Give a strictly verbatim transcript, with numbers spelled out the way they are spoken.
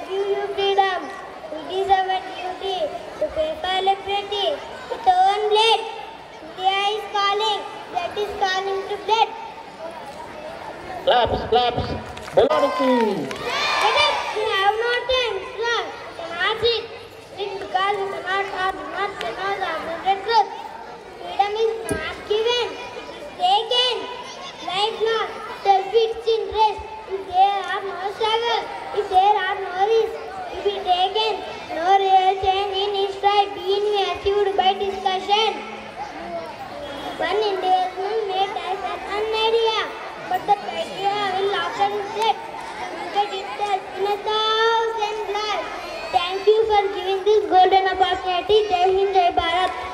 give you freedom. It is our duty to pay for liberty with our own blood. India is calling, blood is calling to blood. Claps, claps, Boloniki. Get up, we have no time, sir. Cannot sit. Sit because we cannot or do not pronounce our hundred truth. Freedom is not given, it is taken. Life not, self-its interest. If there are no struggle, if there are no risks, if it taken, no real change in history being achieved by discussion. One individual may type an idea, but the idea will after his death get itself in a thousand lives. Thank you for giving this golden opportunity. Jai Hind, Jai Bharat.